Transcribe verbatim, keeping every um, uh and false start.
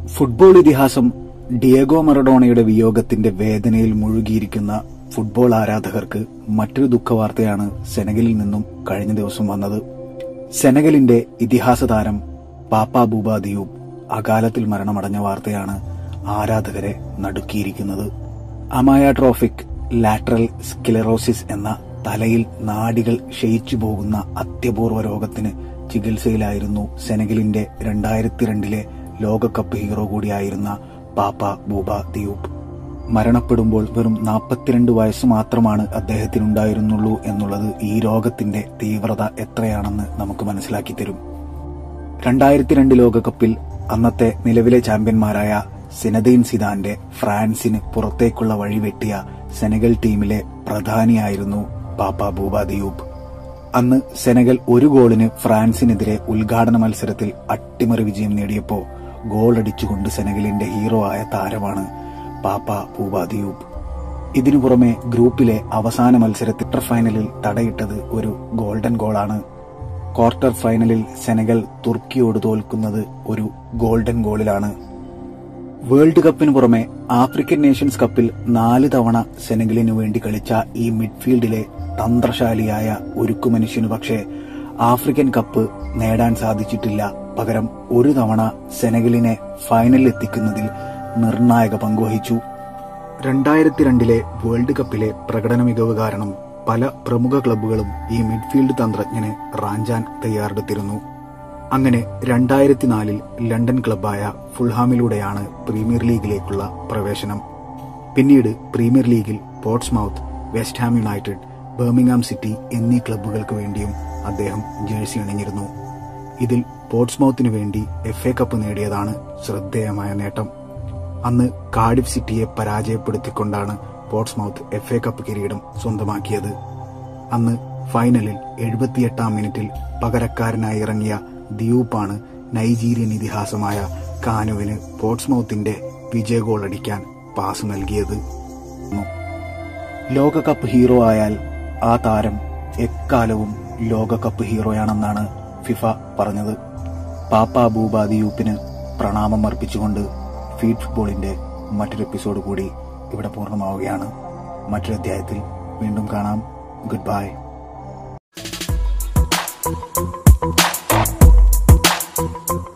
Football ഇതിഹാസം Diego മറഡോണയുടെ വിയോഗത്തിന്റെ വേദനയിൽ മുഴുകിയിരിക്കുന്ന football ആരാധകർക്ക് മറ്റൊരു ദുഃഖവാർത്തയാണ് സെനഗലിൽ നിന്നും കഴിഞ്ഞ ദിവസം വന്നത്. സെനഗലിന്റെ ഇതിഹാസ താരം പാപ്പ ബൂബ ദിയൂപ് അകാലത്തിൽ മരണമടഞ്ഞ വാർത്തയാണ് ആരാധകരെ നടുക്കിയിരിക്കുന്നത്. അമയോട്രോഫിക് ലാറ്ററൽ സ്ക്ലെറോസിസ് എന്ന തലയിൽ നാഡികൾ ക്ഷയിച്ചു പോകുന്ന അത്യപൂർവ രോഗത്തിന് ചികിത്സയിലായിരുന്നു സെനഗലിന്റെ രണ്ടായിരത്തി രണ്ടിലെ ലോകകപ്പ് ഹീറോ കൂടിയായിരുന്ന പാപ്പ ബൂബ ദിയൂപ്. മരണപ്പെടുമ്പോൾ വെറും നാൽപ്പത്തിരണ്ട് വയസ്സ് മാത്രമാണ് അദ്ദേഹത്തിനുണ്ടായിരുന്നുള്ളൂ എന്നുള്ളത് ഈ രോഗത്തിന്റെ തീവ്രത എത്രയാണെന്ന് നമുക്ക് മനസ്സിലാക്കി തരും. രണ്ടായിരത്തി രണ്ട് ലോകകപ്പിൽ അന്നത്തെ നിലവിലെ ചാമ്പ്യന്മാരായ സിനദീൻ സിദാന്റെ ഫ്രാൻസിന് പുറത്തേക്കുള്ള വഴി വെട്ടിയ സെനഗൽ ടീമിലെ പ്രധാനിയായിരുന്നു പാപ്പ ബൂബ ദിയൂപ്. അന്ന് സെനഗൽ ഒരു ഗോളിന് ഫ്രാൻസിനെതിരെ ഉദ്ഘാടന മത്സരത്തിൽ അട്ടിമറി വിജയം നേടിയപ്പോ ഗോളടിച്ചുകൊണ്ട് സെനഗലിന്റെ ഹീറോ ആയ താരമാണ് പാപ്പ ബൂബ ദിയൂപ്. ഇതിനു പുറമെ ഗ്രൂപ്പിലെ അവസാന മത്സരത്തിൽ ക്വാർട്ടർ ഫൈനലിൽ തടയിട്ടത് ഒരു ഗോൾഡൻ ഗോളാണ്. ക്വാർട്ടർ ഫൈനലിൽ സെനഗൽ തുർക്കിയോട് തോൽക്കുന്നത് ഒരു ഗോൾഡൻ ഗോളിലാണ്. വേൾഡ് കപ്പിന് പുറമെ ആഫ്രിക്കൻ നേഷൻസ് കപ്പിൽ നാല് തവണ സെനഗലിനു വേണ്ടി കളിച്ച ഈ മിഡ്ഫീൽഡിലെ തന്ത്രശാലിയായ ഒരുക്കുമനുഷ്യനു പക്ഷേ ആഫ്രിക്കൻ കപ്പ് നേടാൻ സാധിച്ചിട്ടില്ല. പകരം ഒരു തവണ സെനഗലിനെ ഫൈനലിൽ എത്തിക്കുന്നതിൽ നിർണായക പങ്കുവഹിച്ചു. രണ്ടായിരത്തി രണ്ടിലെ വേൾഡ് കപ്പിലെ പ്രകടന മികവ് കാരണം പല പ്രമുഖ ക്ലബ്ബുകളും ഈ മിഡ്ഫീൽഡ് തന്ത്രജ്ഞനെ റാഞ്ചാൻ തയ്യാറെടുത്തിരുന്നു. അങ്ങനെ രണ്ടായിരത്തി നാലിൽ ലണ്ടൻ ക്ലബ്ബായ ഫുൾഹാമിലൂടെയാണ് പ്രീമിയർ ലീഗിലേക്കുള്ള പ്രവേശനം. പിന്നീട് പ്രീമിയർ ലീഗിൽ Portsmouth, West Ham United, Birmingham City എന്നീ ക്ലബ്ബുകൾക്ക് വേണ്ടിയും അദ്ദേഹം ജേഴ്സി അണിഞ്ഞിരുന്നു. ഇതിൽ പോർട്സ്മൌത്തിനു വേണ്ടി എഫ് എ കപ്പ് നേടിയതാണ് ശ്രദ്ധേയമായ നേട്ടം. അന്ന് കാർഡിഫ് സിറ്റിയെ പരാജയപ്പെടുത്തിക്കൊണ്ടാണ് പോർട്സ്മൌത്ത് എഫ് എ കപ്പ് കിരീടം സ്വന്തമാക്കിയത്. അന്ന് ഫൈനലിൽ എഴുപത്തിയെട്ടാം മിനിറ്റിൽ പകരക്കാരനായി ഇറങ്ങിയ ദിയൂപ്പാണ് നൈജീരിയൻ ഇതിഹാസമായ കാനുവിന് പോർട്സ്മൌത്തിന്റെ വിജയ ഗോൾ അടിക്കാൻ പാസ് നൽകിയത്. ലോകകപ്പ് ഹീറോ ആയാൽ ആ താരം എക്കാലവും ലോകകപ്പ് ഹീറോയാണെന്നാണ് ഫിഫ പറഞ്ഞത്. പാപ്പ ബൂബ ദിയൂപ്പിന് പ്രണാമം അർപ്പിച്ചുകൊണ്ട് ഫീഡ് ഫുട്ബോളിന്റെ മറ്റൊരു എപ്പിസോഡ് കൂടി ഇവിടെ പൂർണ്ണമാവുകയാണ്. മറ്റൊരു അധ്യായത്തിൽ വീണ്ടും കാണാം. Good bye.